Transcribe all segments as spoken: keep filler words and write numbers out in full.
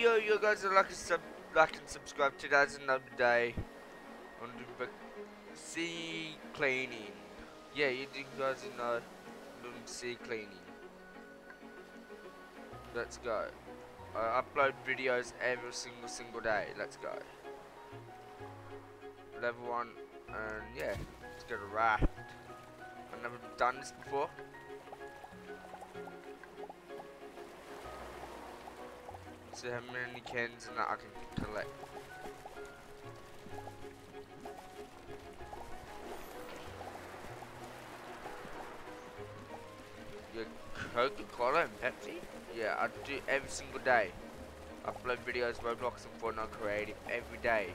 Yo, you guys are like, sub like and subscribe. Today's another day on the sea cleaning. Yeah, you guys know sea cleaning. Let's go. I upload videos every single single day. Let's go. Level one, and yeah, let's get a raft. I've never done this before. See how many cans and that I can collect. Yeah, Coca-Cola and Pepsi? Yeah, I do every single day. I upload videos, Roblox and Fortnite Creative every day.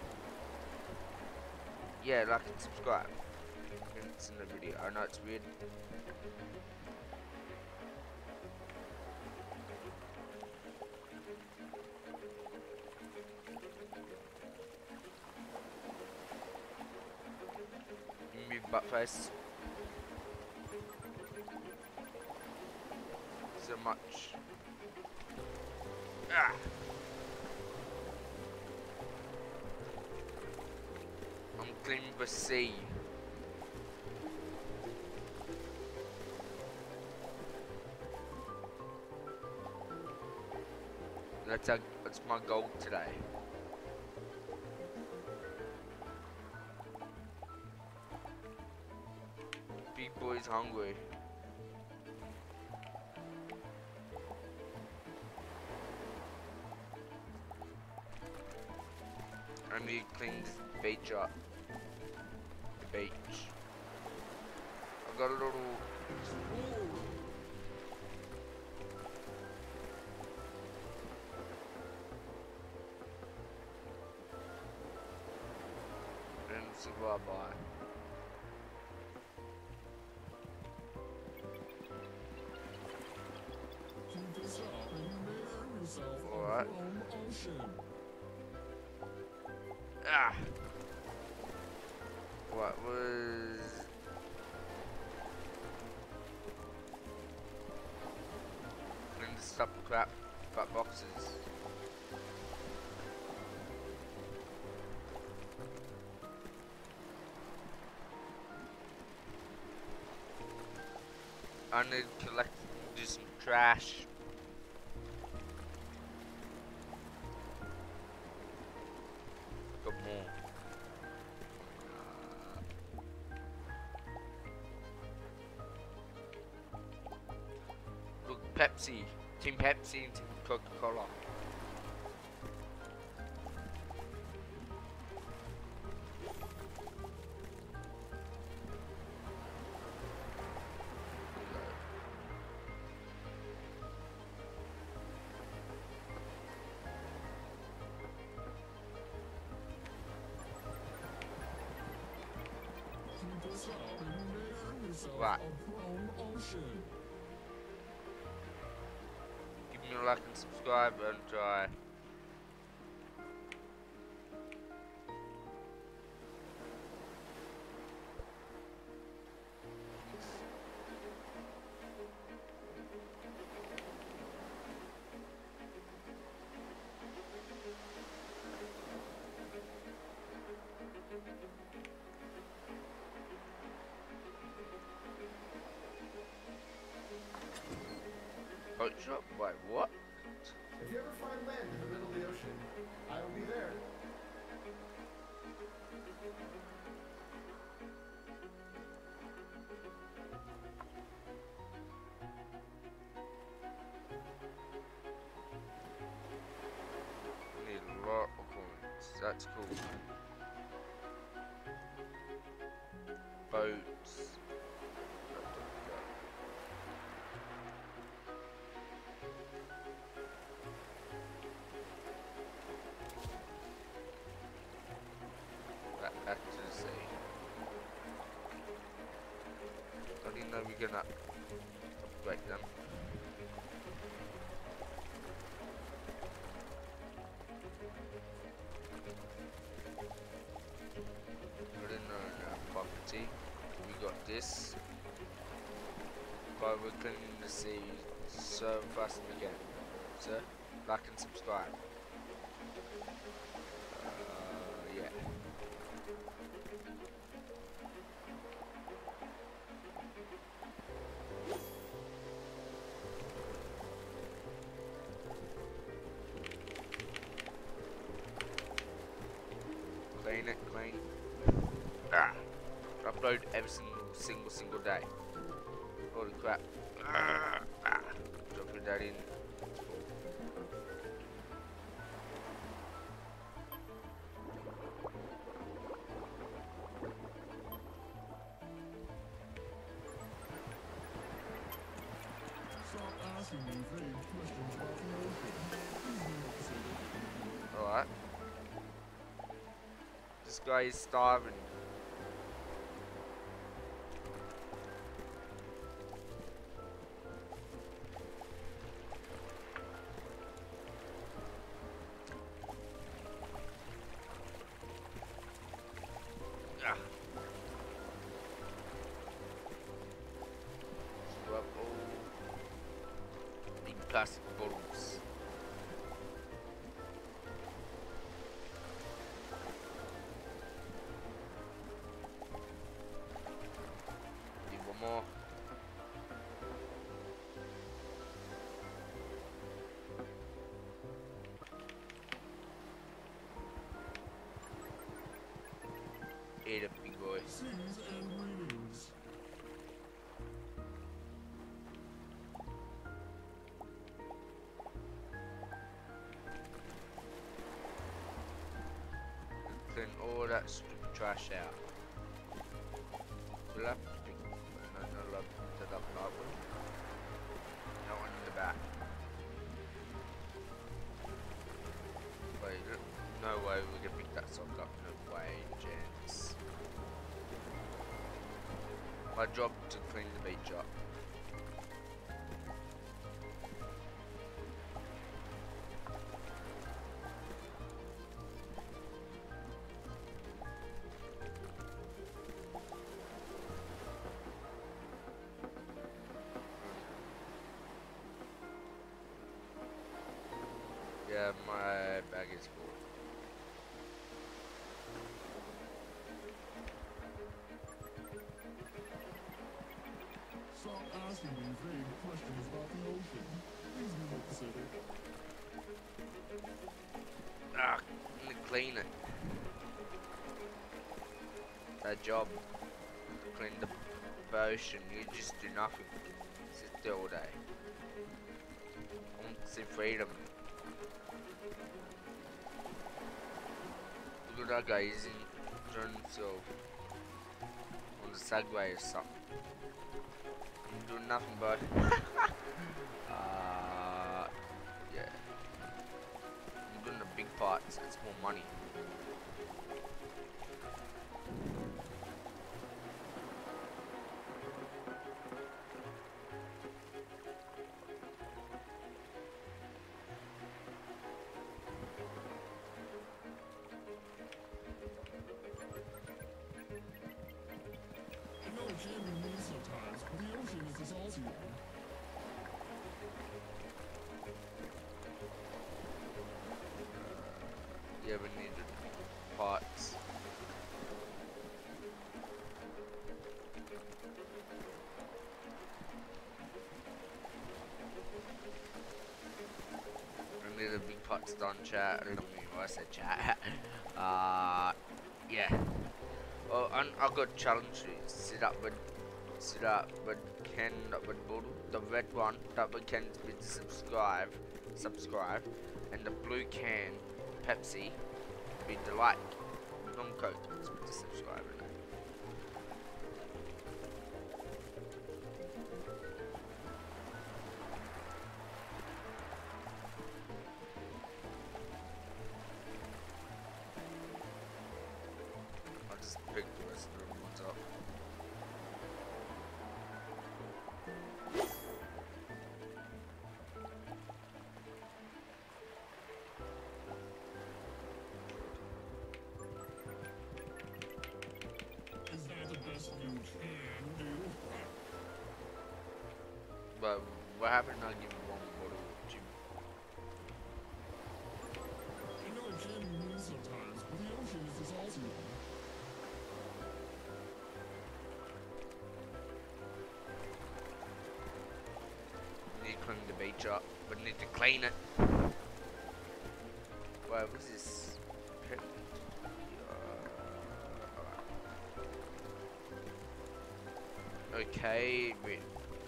Yeah, like and subscribe. It's in the video. I know it's weird. Me butt face. So much. Ah. I'm cleaning the sea. That's a, that's my goal today. Big boy's hungry. I need to clean this beach up. Beach. I got a little. And see what I buy. Alright. Ah! What was... Clean the stuff crap, crap boxes. I need to collect, do some trash. Got more. Look, Pepsi, Team Pepsi and Team Coca-Cola. Right. Give me a like and subscribe and try. Boat shop? Wait, what? If you ever find land in the middle of the ocean, I will be there. We need a lot of coins. That's cool. Boats. Back to the sea. I didn't know we're gonna break them. We didn't know our property. We got this. But we're cleaning the sea so fast again. So, like and subscribe. Uh, yeah. Clean it, clean. Ah. Upload every single, single, single day. Holy crap. Ah. Ah. Dropping that in. Stop asking me vague questions about the ocean. Alright. This guy is starving. Ah. Scrub all big plastic bottles. Need one more. Eat it, big boy. Seas and greetings. Clean all that stupid trash out. We'll have to pick no, no love to the up no one in the back. Wait, no way we can pick that sock up. No way, gents. My job to clean the beach up. Yeah, my bag is full. Stop asking me vague questions about the ocean. Please be more specific. Ah, I'm gonna clean it. That job to clean the ocean, you just do nothing. Sit there all day. I want to see freedom. Look at that guy, he's enjoying himself on the Segway or something. He's doing nothing, bud. uh, yeah. I'm doing the big parts, it's more money. I know it can be mean sometimes, but the ocean is a salty one. Yeah, we need the big parts. I need the big parts done, chat. I don't mean what I said, chat. uh, yeah. Oh, and I got challenge. Sit up with, sit up with Ken with Bull, the red one that we can be subscribe, subscribe, and the blue can Pepsi be the like, non Coke to subscribe. Innit? I'll just pick the rest of the ones up. Is that the best you can do? But what happened? I'll give you one bottle of gin. I know beach up, but need to clean it. Wait, what's this? Uh, okay, wait.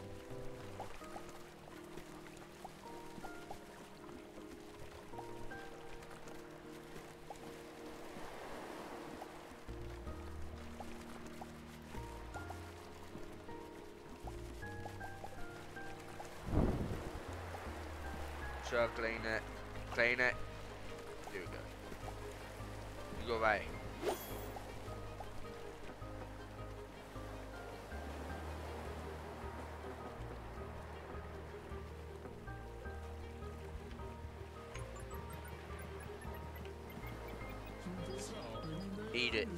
Sure, clean it. Clean it. There we go. You go right. Eat it.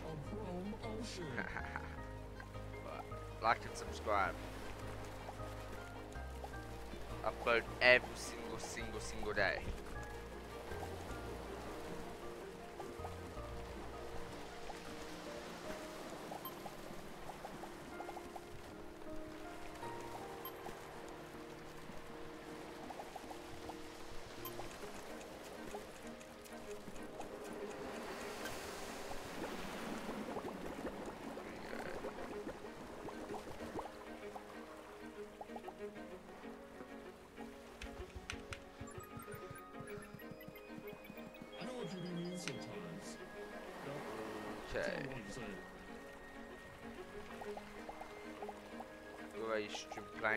Like and subscribe. Upload every single, single, single day. Okay. Go away, stream plane.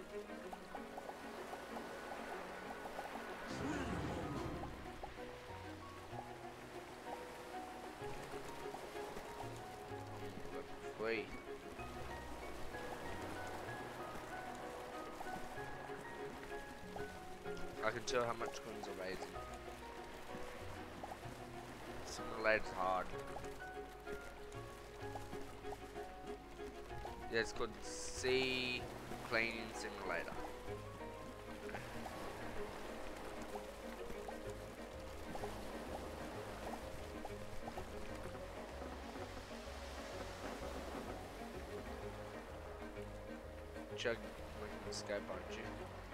Wait. I can tell how much coins are raising. Simulator's hard. Yeah, it's called C Cleaning Simulator. Chug, we can escape, aren't you?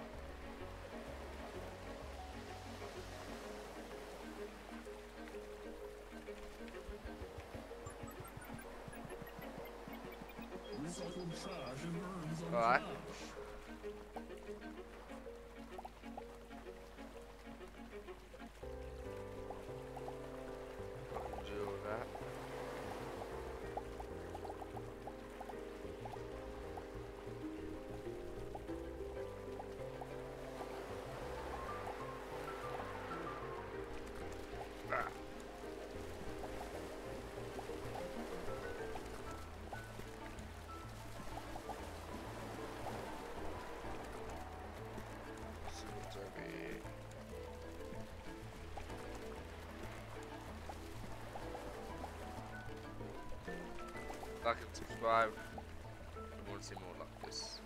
Alright. I can do all that. Ah. Like and subscribe. I want to see more like this.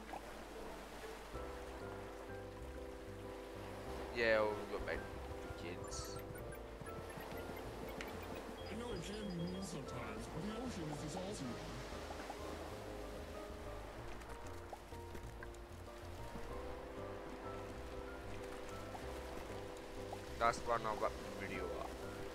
Yeah, well, we've got baby kids. I know it can be mean sometimes, but the ocean is the salty one. That's why I'll wrap the video up.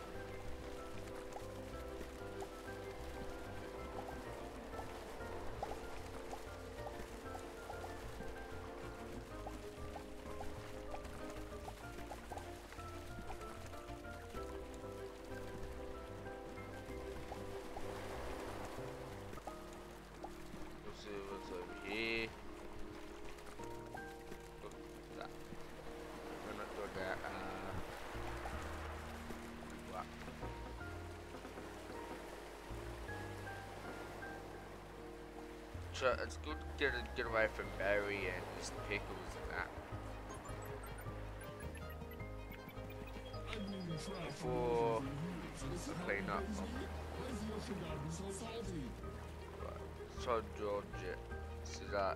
Let's see what's over here. Look at that. No, not doing that. Uh, what? So it's good to get, get away from Barry and his pickles and that. Before I clean up. Right. So George it. So that.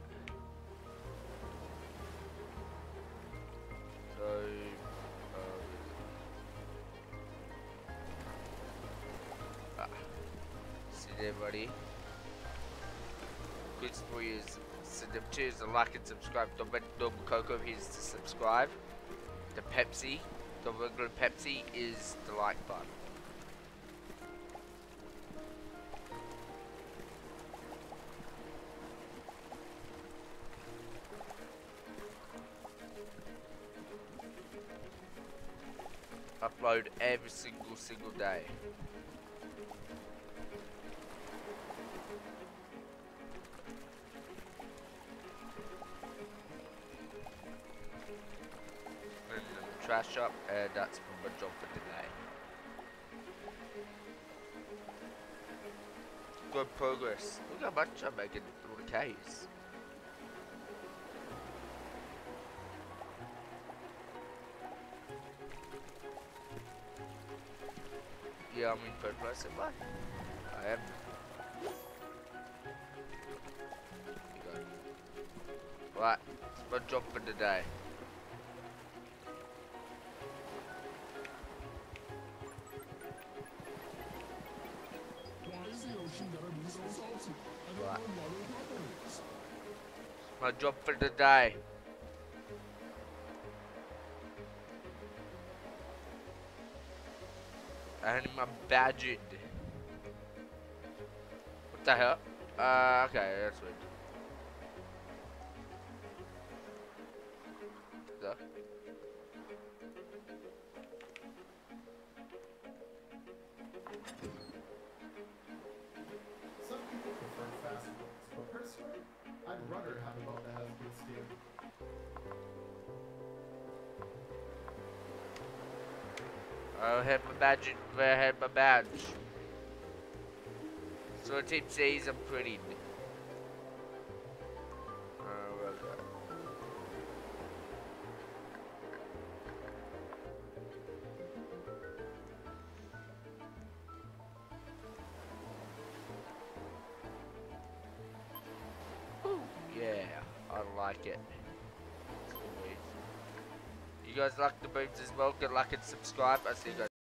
So. Uh, ah. See there, buddy. Quiz for you is So them two is the like and subscribe. The red double cocoa is to subscribe. The Pepsi, the regular Pepsi is the like button. Upload every single single day. And then the trash up, and that's my job for today. Good progress. Look how much I'm making through the caves. Yeah, I'm in third place, am I? I am. You go. Right, it's my job for the day. Why is the ocean gotta be so salty? I don't Right. know what water is. My job for the day. And my badged. What the hell? Uh, okay, that's weird. The Some people prefer fast boats, but personally, I'd rather have a boat that has good steer. I have my badge. I have my badge. So the team says I'm pretty. Uh, okay. Ooh, yeah, I like it. You guys like the boobs as well? Good luck and subscribe. I see you guys.